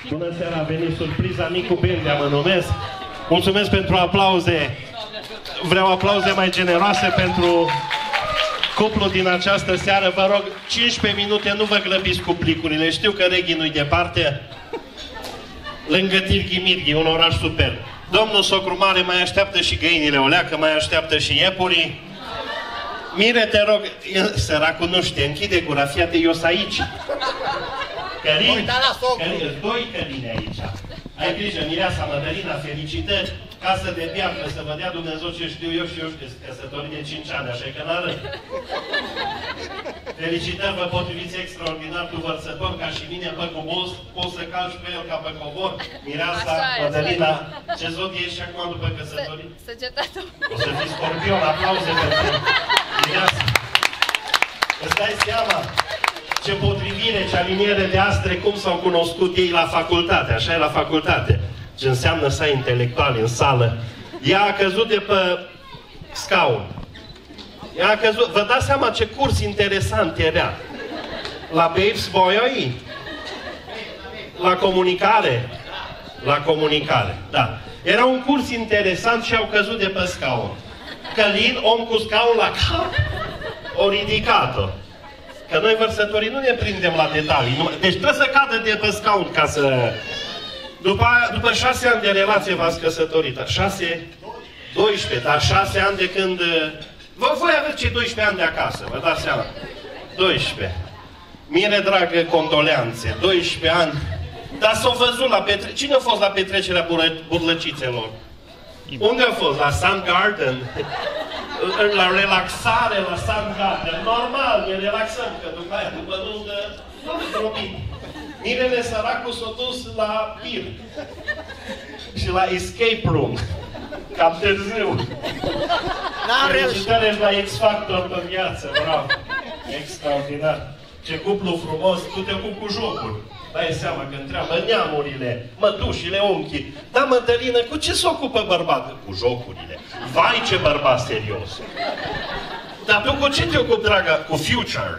Bună seara, a venit surpriza, Nicu Bendea mă numesc. Mulțumesc pentru aplauze. Vreau aplauze mai generoase pentru cuplul din această seară. Vă rog, 15 minute, nu vă grăbiți cu plicurile. Știu că Reghi nu-i departe. Lângă Tirghi Mirghi, un oraș super. Domnul Socru Mare mai așteaptă și găinile o leacă, mai așteaptă și iepurii. Mire, te rog, săracul nu știe, închide gura, fii-te, eu sunt aici. Călin, doi căline aici. Ai grijă, Mireasa Mădălina, felicitări, casă de piatră, să vă dea Dumnezeu ce știu eu și eu știu, căsătorii de 5 ani, așa că n-arăt. Felicitări, vă potriviți extraordinar cu vărsător, ca și mine, pe cobos, poți să calci pe el ca pe cobor. Mireasa, Mădălina, ce zodie ești acum după căsătorii? Săgetatul. O să fii Scorpion, aplauze pentru Mireasa. Îți dai seama ce potrivire, ce aliniere de astre, cum s-au cunoscut ei la facultate, așa e la facultate. Ce înseamnă să ai intelectuali în sală. Ea a căzut de pe scaun. Ea a căzut, vă dați seama ce curs interesant era. La Babes Boyoi? La comunicare? La comunicare, da. Era un curs interesant și au căzut de pe scaun. Călin, om cu scaun la cap, o ridicat-o. Că noi vărsătorii nu ne prindem la detalii. Deci trebuie să cadă de pe scaun ca să... După 6 ani de relație v-ați căsătorit. 12, dar 6 ani de când... Voi aveți cei 12 ani de acasă, vă dați seama. 12. Mire dragă, condoleanțe. 12 ani. Dar s-au văzut la petrecerea... Cine a fost la petrecerea burlăcițelor? Unde a fost? La Sun Garden? La relaxare, la Sun Garden. Normal, ne relaxăm, că după aia, după nuntă, nu-mi zdrobim. Mirele săracul s-a dus la pir. Și la escape room. Cam târziu. Felicitări la X-Factor pe viață, bravo. Extraordinar. Ce cuplu frumos, tu te ocupi cu jocuri. Dai seama că întreabă neamurile, mătușile, unchii. Da, Mădălină, cu ce se ocupă bărbatul? Cu jocurile. Vai, ce bărbat serios! Dar tu cu ce te ocupi, dragă? Cu future.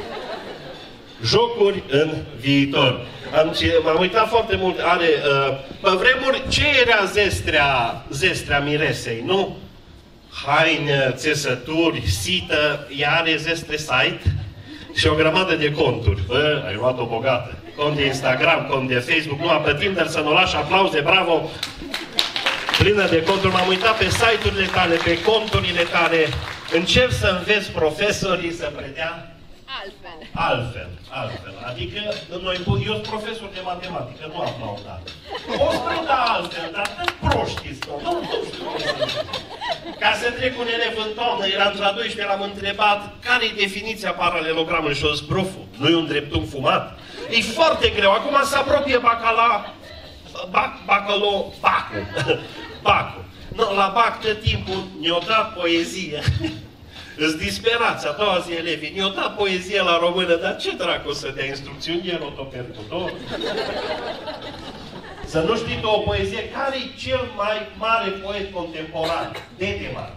Jocuri în viitor. M-am uitat foarte mult. Pe vremuri, ce era zestrea miresei, nu? Haine, țesături, sită, ea are zestre site și o grămadă de conturi. Bă, ai luat-o bogată. Cont de Instagram, cont de Facebook, nu pe Tinder, să nu lași aplauze, bravo! Plină de conturi. M-am uitat pe site-urile tale, pe conturile tale. Încep să înveți profesorii să predea altfel. Adică, eu sunt profesor de matematică, nu aplaudat. O preda altfel, dar nu proștiți, nu Ca să trec un elev în toamnă, eram la 12, l-am întrebat care-i definiția paralelogramului și o zis, proful, nu e un dreptunghi fumat? E foarte greu, acum se apropie Bacul. No, la Bac tot timpul ne-o dat poezie. Îți disperați, a doua zi elevii, ne-o dat poezie la română, dar ce dracu să dea instrucțiuni, e rotopercutor? Să nu știi tu o poezie, care-i cel mai mare poet contemporan? Dedeman.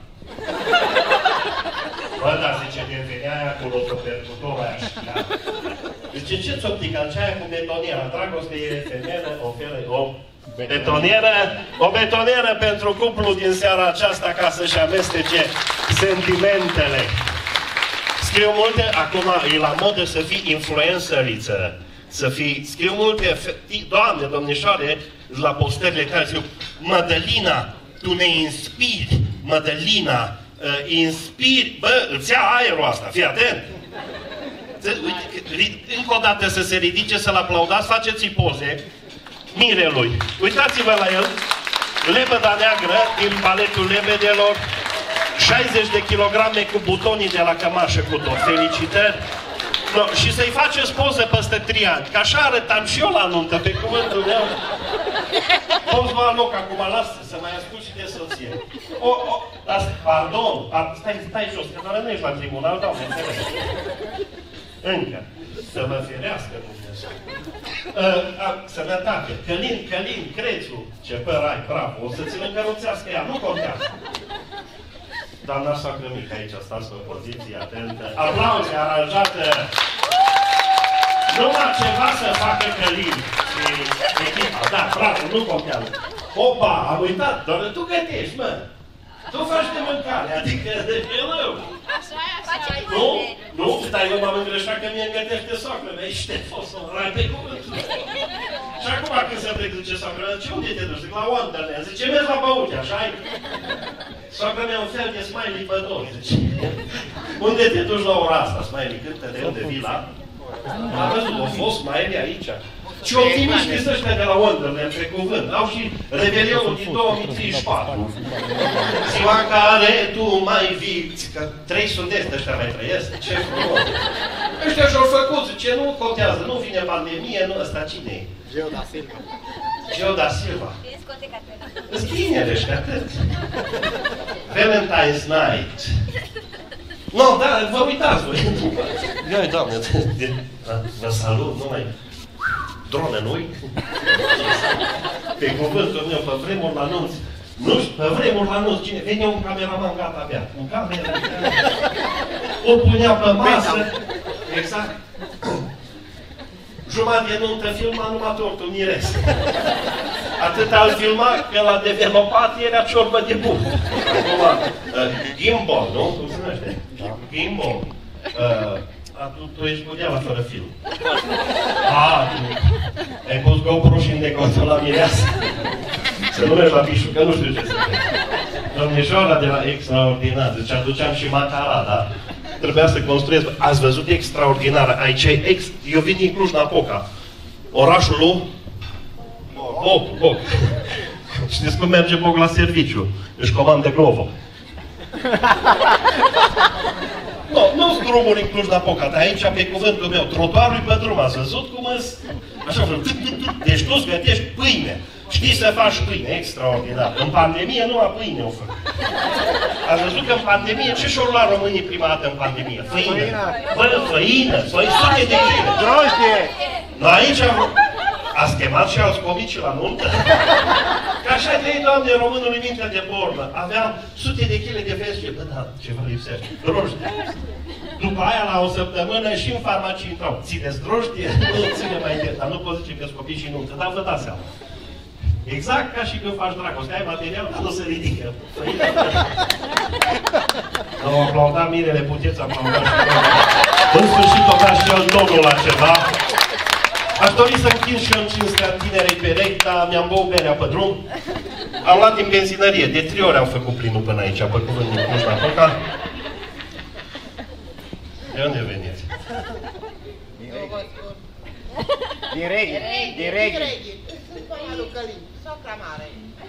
Bă, da, zice, de venea aia cu rotopercutor aia și da. Zice, ce-ți optica? Aia cu betoniera. Dragoste e femeie, oferă o betonieră pentru cuplul din seara aceasta ca să-și amestece sentimentele. Scriu multe, acum e la modă să fii influenceriță, scriu multe, doamne, domnișoare, la postările tale, scriu, Mădălina, tu ne inspiri, Mădălina, inspiri, bă, îți ia aerul asta, fii atent. Încă o dată să se ridice, să-l aplaudați, faceți-i poze mirelui. Uitați-vă la el, lebăda neagră din baletul lebedelor, 60 de kilograme cu butonii de la cămașă cu tot. Felicitări! No, și să-i faceți poză peste 3 ani, că așa arătam și eu la nuntă, pe cuvântul meu. Poți lua loc acum, lasă să mai ascult și de soție. Pardon, stai jos, că nu ești la tribunal, doamne, înțeleg. Încă. Să mă ferească Dumnezeu. Sănătate. Călin, Crețu. Ce păr ai, bravo. O să ți-l încăruțească ea, nu contează. Doamna soacră mică aici, stați pe poziție, atentă. Aplauze, aranjată. Numai ceva să facă Călin și frate, nu contează. Opa, am uitat, doar tu gătești, mă. Tu faci de mâncare, adică eu. Nu, nu, dar eu m-am îngreșat că mie îmi gătește soacră, mea, ești fost să rai pe cuvântul. Și acum când se plec, zice soacră, ce unde te duci? Zic, la Wonderland. Zice, mergi la băuche, așa-i? Soacră mea un fel de smiley pe două, zice. Unde te duci la ora asta, smiley? Cântă de unde vii la? Am văzut, a fost smiley aici. Și optimiștii ăștia de la Wonderland, pe cuvânt, au și Revelionul din 2034. Ziua în care tu mai vii, că 3 sud-est ăștia mai trăiesc, ce frumos. Ăștia și-au făcut, zice, nu contează, nu vine pandemie, nu, ăsta cine e? Geo da Silva. Geo da Silva. Îți tineri ăștia, atât. Valentine's Night. Nu, da, vă uitați voi. Ia-i, Doamne, vă salut, nu mai... Drone, nu-i? Pe cuvântul meu, pe vremuri la anunț. Nu știu, pe vremuri la anunț, cine? Vine un cameraman gata abia. Un cameraman. O punea pe masă. Exact. Jumătate de nuntă filma numai tortul miresc. Atât al filma că l-a developat era ciorbă de bun. Gimbal, nu? Cum se numește? Gimbal. Tu ești cu deala fără film. Tu ai pus GoPro și îndecotul la mireasă. Să nu mergi la pișu, că nu știu ce să fac. Domnișoara de la Extraordinar, zice, aduceam și macara, da? Trebuia să construiesc. Ați văzut Extraordinară? Aici e Eu vin din Cluj-Napoca. Orașul lui Boc. Știți cum merge Boc la serviciu? Își comandă Glovo. Nu drumuri în Cluj-Napoca, dar aici, pe cuvântul meu, trotuarul pe drum, ați văzut cum îți... Așa, deci tu-ți gătești pâine. Știi să faci pâine, extraordinar. În pandemie numai pâine o fac. Ați văzut că în pandemie, ce și-au luat românii prima dată în pandemie? Făină. Făină, sute de kg. Drojdie! No, aici ați chemat și alți comici la nuntă? Că așa de ei, Doamne, românului mintea de bornă. Aveam sute de kg de vestie. Bă, da, ceva lipsește. Drojdie. După aia, la o săptămână, și în farmacie intrau. Țineți drojdie? Nu ține mai de. Dar nu pot zice că-s copii și nuntă. Dar vă dați seama. Exact ca și când faci dragoste. Ai material, dar nu se ridică. Am aplaudat mirele, puteți aplauda și în sfârșit o da și el domnul la ceva. Aș dori să închin și eu în cinstea tinerei perechi, dar mi-am băut berea pe drum. Am luat din benzinărie. De 3 ori am făcut plinul până aici, pe cuvântul din Cluj-Napoca. De unde veniți? Din Reghi. Din Reghi. Socra mare.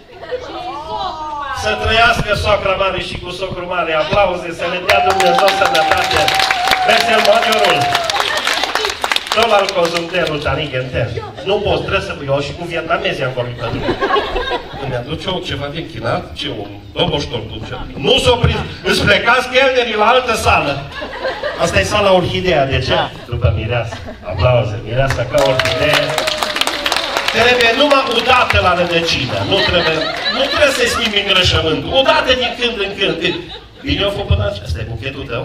Să trăiască soacra mare și cu socru mare. Aplauze, să le dea Dumnezeu sănătate. Vesel Majorul. Tot la Cozumterul, Tanic Enter. Nu pot, trebuie să eu și cu vietnamezii am vorbit pe drum. Îmi aduce ceva din chinat, ce un doboștor duce. Nu s-o prins. Îți plecați chelnerii la altă sală. Asta e sala Orhidea, de ce? După mireasă. Aplauze, mireasă ca orhidee. Trebuie numai odată la rădăcină. Nu trebuie să-i schimbi îngrășământul. Odată din când în când. Bine o fă până aceea. Asta e buchetul tău?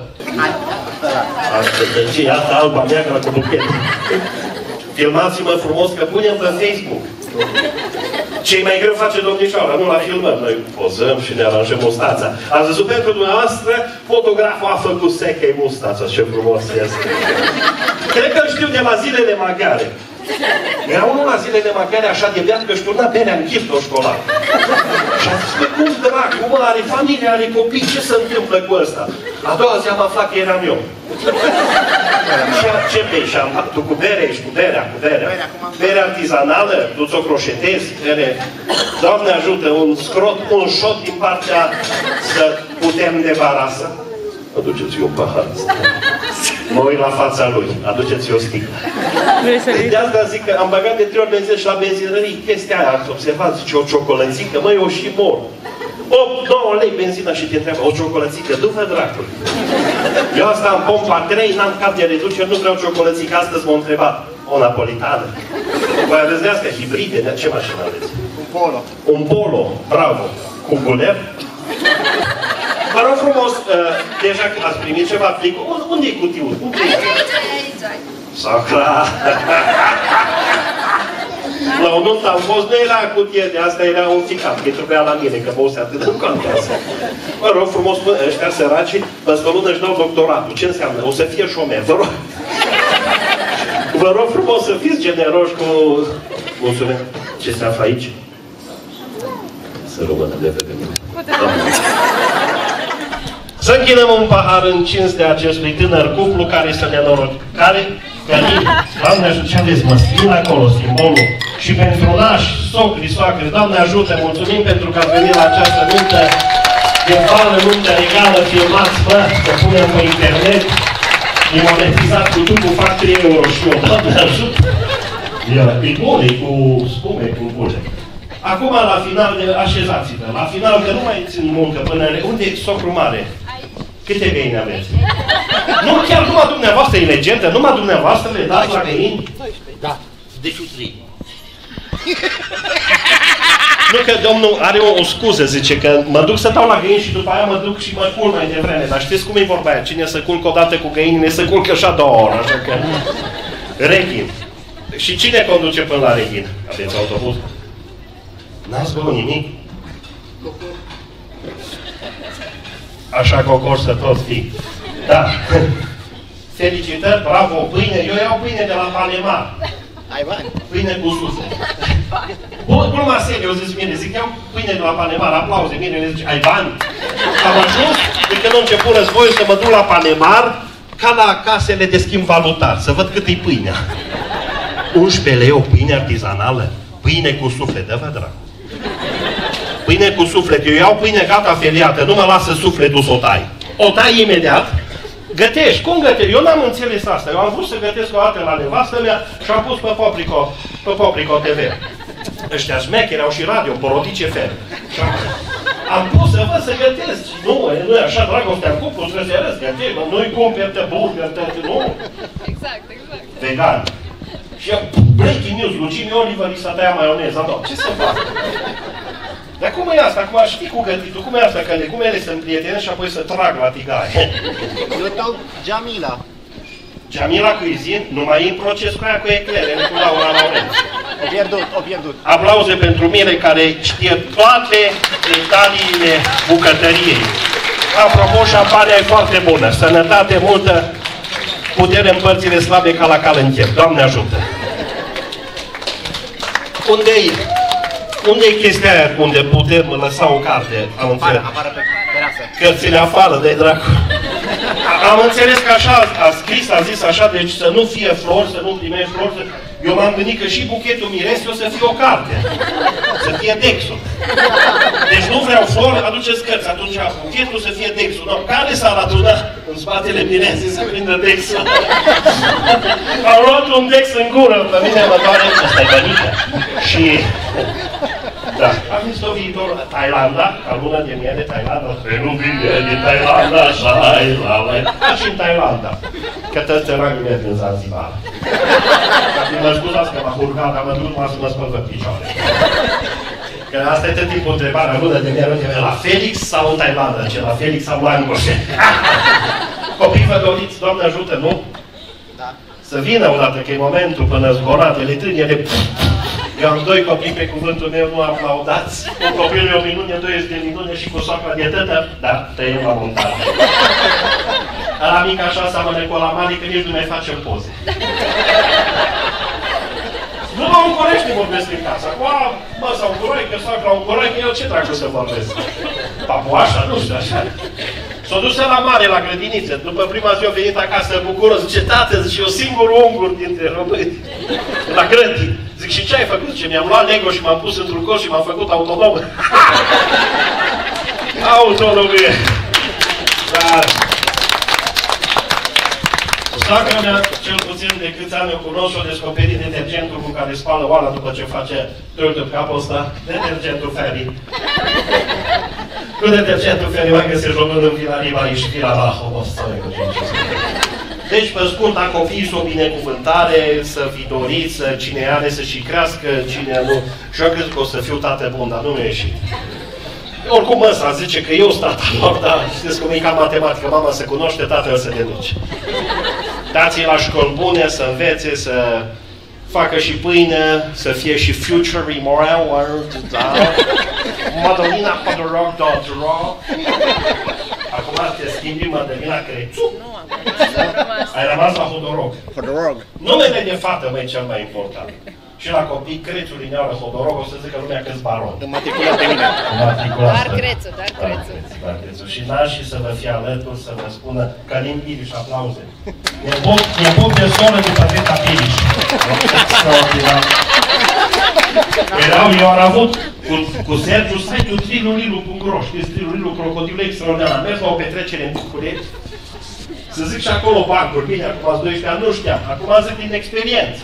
Asta alba neagră cu buchet. Filmați-mă frumos că punem pe Facebook. Ce mai greu face domnișoara, nu la filmăm. Noi pozăm și ne aranjăm mustața. Ați văzut pentru dumneavoastră, fotograful a făcut secă-i mustața. Ce frumos este. Cred că știu de la zilele maghiare. Era unul la zilele maghiare așa de beat că își turna berea în chiftul școlar. Și a zis, bă, cum dracu, mă, are familie, are copii, ce se întâmplă cu ăsta? A doua zi am aflat că eram eu. Și ce bei? Și am dat, tu cu bere, ești cu berea, cu berea. Bere artizanală, tu ți-o croșetezi, bere. Doamne ajută, un scrot, un șot din partea să putem debarasa. Aduceți-i un pahar. Mă uit la fața lui. Aduceți-i o sticlă. De asta zic că am băgat de 3 ori benzin și la benzinării chestia aia. Ați observat? Zice, o ciocolățică. Măi, eu și mor. 8-9 lei benzina și te întreabă, o ciocolățică, du-vă dracul. Eu asta am pompa 3, n-am cap de reducere, nu vreau ciocolățică. Astăzi m-a întrebat. O napolitană. Voi aveți de astea hibride, de ce mașină aveți? Un Polo. Un Polo, bravo. Cu guler. Vă rog frumos, deja că ați primit ceva plicul, unde-i cutiul? Unde-i? Socra! la o nuntă am fost, nu era cutie de asta, era un ficat, că trebuia la mine, că mă ose atât de contează. Vă rog frumos, ăștia săraci, peste o lună își dau doctoratul. Ce înseamnă? O să fie șomer, vă rog. Vă rog frumos să fiți generoși cu... Mulțumesc. Ce se află aici? Să rămână de vedere. Să închinăm un pahar în cinstea acestui tânăr cuplu care să ne noroc. Care? Doamne ajută, ce aveți, mă? Scrie acolo simbolul. Și pentru nași, socri, soacri, Doamne ajută, mulțumim pentru că ați venit la această nuntă. De vală, nuntă regală, filmați, bă, să punem pe internet. E monetizat cu tubul, fac 3 euro și eu, Doamne ajută. E bun, e cu spume, cu bune. Acum, la final, așezați-vă. La final, că nu mai țin muncă până... Unde e socru mare? Câte găini aveți? Nu, chiar numai dumneavoastră e legendă, numai dumneavoastră le dați la găini? Da, deci 3. Nu că domnul are o scuză, zice că mă duc să dau la găini și după aia mă duc și mă culc mai devreme. Dar știți cum e vorba aia? Cine se culcă odată cu găinile, se culcă așa 2 ore, așa că... Reghin. Și cine conduce până la Reghin? Aveți autobuz? N-ați băut nimic? Așa cocor să tot fii. Da. Felicitări, bravo, pâine. Eu iau pâine de la Panemar. Ai bani? Pâine cu suflet. Gluma serios, zis mine, zic, iau pâine de la Panemar, aplauze, mine, le zice, ai bani? Am ajuns, de când a început războiul, să mă duc la Panemar, ca la casele de schimb valutar, să văd cât e pâinea. 11 lei o pâine artizanală, pâine cu suflet, dă-vă dracu. Pâine cu suflet. Eu iau pâine gata feliată, nu mă lasă sufletul să o tai. O tai imediat, gătești. Cum gătești? Eu n-am înțeles asta. Eu am vrut să gătesc o dată la nevastă mea și am pus pe Poprico TV. Ăștia șmecheri au și radio, Porodice FM. Și am pus să văd să gătesc. Nu e așa, dragostea în cuplu, trebuie să arăți, gătești. Nu-i cumperi de burger, nu? Exact. Vegan. Și eu, breaking news, Lucini Oliver i s-a tăiat maioneza. Nu, ce să fac? Dar cum e asta? Acum știi cu gătitul, cum e asta? Că cum ele se împrietenesc și apoi să trag la tigaie. Eu dau Jamila. Jamila Cuisine nu mai e în proces cu aia cu eclere, cu Laura Laurenț. O pierdut. Aplauze pentru mine care știe toate detaliile bucătăriei. Apropo, șampania e foarte bună. Sănătate multă, putere în părțile slabe ca la cal în chef. Doamne ajută! Unde-i chestia aia unde putem lăsa o carte? Afară pe terasă. Cărțile afară, de dracu. Am înțeles că așa a scris, a zis așa, deci să nu fie flori, să nu primești flori. Eu m-am gândit că și buchetul mirese o să fie o carte. Să fie Dexul. Deci nu vreau flori, aduceți cărți. Atunci buchetul să fie Dexul. No, care s-ar aduna în spatele mirese să prindă Dexul? Am luat un Dex în gură, pe mine mă doare. Asta-i bănică. Și... Da. Am zis-o viitor Thailanda, ca lună de miere Thailanda. Să nu vine din Thailanda, așa, ca și în Thailanda. Că toți țăranii merg în Zanzibar. Dacă mă scuzați că m-a urcat, am văzut numai să mă spăl pe picioare. Că asta e tot timpul întrebarea, lună de miere, la Felix sau în Thailanda? Ce, la Felix sau la Angoșe? Copii vă doriți, Doamne ajută, nu? Da. Să vină odată, că e momentul până zboratele trâniere. Eu am 2 copii, pe cuvântul meu, nu aplaudați. Un copil e o minune, 2 este de minune și cu soacra de tătă, dar tăiem la montaje. La mic așa seamănă cu la mare, că nici nu mai facem poze. Nu mă încorește vorbesc în casa. Mă, sau un coroică, soacra un coroică, eu ce dracu să vorbesc? Papuașa? Nu știu așa. S-a dus la mare, la grădiniță. După prima zi a venit acasă bucuros. Zice, tată, zice, eu singur ungur dintre români. La grădini. Zic, și ce ai făcut? Zice, mi-am luat Lego și m-am pus într-un coș și m-am făcut autonom. Autonomie. Dar... Soacra mea, cel puțin de câți ani o cunosc, o descoperit detergentul cu care spală oala după ce face tâltă pe capul ăsta. Detergentul Ferry. Cu detergentul Ferry mai găsești român în Vila Riva și Vila Rahov. Deci, pe scurt, a copiii sunt o binecuvântare, să fi dorit, cine are să și crească, cine nu. Și eu cred că o să fiu tată bun, dar nu mi-a ieșit. Oricum ăsta zice că eu sunt tata lor, dar știți cum e ca matematică, mama se cunoaște, tatăl se deduce. Dați-i la școli bune, să învețe, facă și pâine, să fie și future remember, da? Madalina Podoroc, Dodro. Acum te schimbi Madalina Crețu. Ai rămas la Hodorog. Hodorog. Numele de fată, măi, cel mai important. Și la copii, Crețu, Lineală, Hodorog, o să zică lumea că-s baron. Înmatriculat pe mine. Dar Crețu, dar Crețu. Dar Crețu. Și nașii să vă fie alături, să vă spună Călin Piriș, aplauze. Nepot de soră de Pătreta Piriș. Extraordinar. Eu am avut cu Sergiu site-ul trilulilu.ro, știți, trilulilu, crocodilul extraordinar. Am mers la o petrecere în București, să zic și acolo bancuri, bine, acum ați 12 ani, nu știam, acum zic din experiență.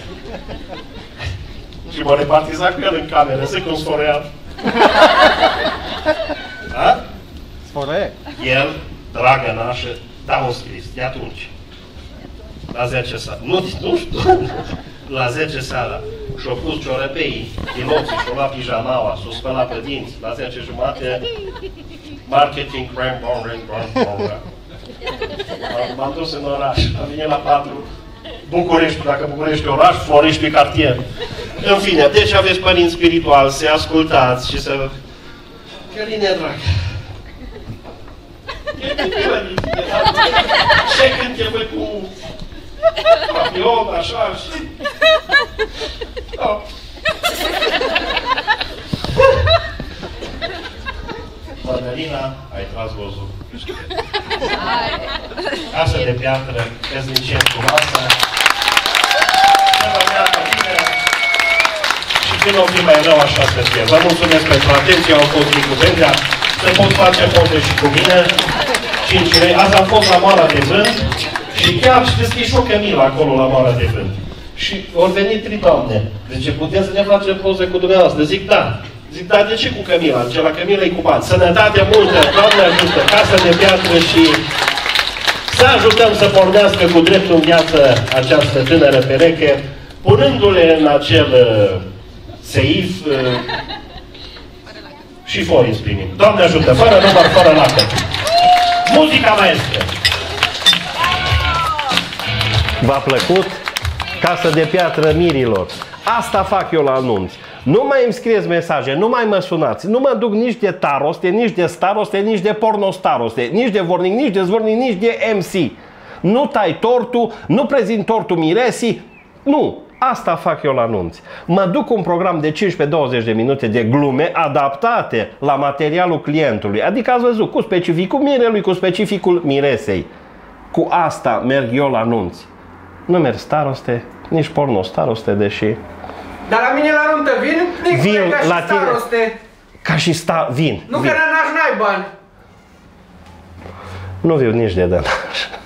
Și mă repartiza cu el în cameră, zic un sforeat. Da? Sforeat? El, dragă nașă, da, o scris, de atunci. La 10 seara. Nu știu. La 10 seara. Și-au pus ciorăpeii, piloții, și-au luat pijamaua, s-au spălat pe dinți. La 10 jumate, marketing, m-am dus în oraș. Am venit la 4. București, dacă București e oraș, Florești e cartier. În fine, deci aveți părinți spirituali, să ascultați și să... Căline, dragă. Ce când te văd cu papion, așa și... Madalina, ai tras gozul. Casă de piatră, căsnicie frumoasă. Să vă meargă bine. Și când o fi mai rău, așa să fie. Vă mulțumesc pentru atenție, au fost Nicu Bendea. Se pot face poze și cu mine. 5 lei. Azi am fost la Moara de Vânt. Și chiar știți că e și o cămilă acolo la Moara de Vânt. Și au venit 3 doamne. Zice, putem să ne facem poze cu dumneavoastră? Zic, da. Zic, dar de ce cu Cămila? Zice, la Cămila e cu bani. Sănătate multă, Doamne ajută, casă de piatră și să ajutăm să pornească cu dreptul în viață această tânără pereche, punându-le în acel seif și forii primim. Doamne ajută, fără număr, fără lacăt. Muzica maestră! V-a plăcut? Casă de piatră mirilor. Asta fac eu la anunț. Nu mai îmi scrieți mesaje, nu mai mă sunați. Nu mă duc nici de taroste, nici de staroste, nici de pornostaroste, nici de vornic, nici de zvornic, nici de MC. Nu tai tortul, nu prezint tortul miresii. Nu, asta fac eu la anunț. Mă duc un program de 15-20 de minute de glume adaptate la materialul clientului. Adică ați văzut, cu specificul mirelui, cu specificul miresei. Cu asta merg eu la anunț. Nu merg staroste, nici pornostaroste, deși... Dar la mine la nuntă vin ca și la tine. staroste. Ca și vin. Nu, că n-ai bani. Nu viu nici de dănaș.